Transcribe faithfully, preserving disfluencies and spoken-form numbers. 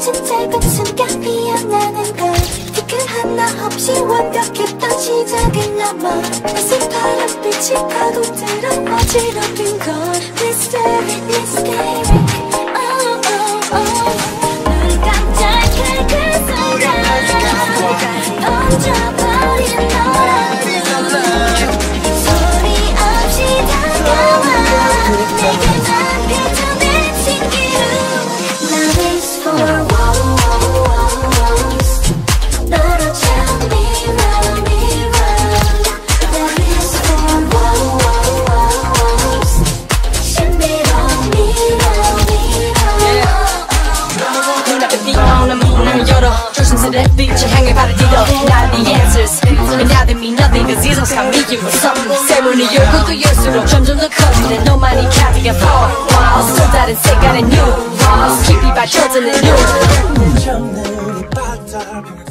진짜 같은 깡피야 나는 걸 티끌 하나 없이 완벽했던 시작을 넘어 낯선 파란빛이 파고들어 어지럽힌 걸 Mystery, mystery Oh, oh, oh 눈을 깜짝할 그 순간 얹어버린 너라는 소리 없이 다가와 내게만 펼쳐낸 신기루 Love is for walls 너로 참 mirror, mirror Love is for walls 신비로운 mirror, mirror 눈앞에 띄어오는 문을 열어 조심스레 빛을 향해 발을 디뎌 난 the answers And now they mean nothing cause these songs got me you with something 새 문을 열고 또 열수록 점점 더 커지는 너만이 카드가 four walls 또 다른 색깔의 new walls 깊이 받쳐드는 new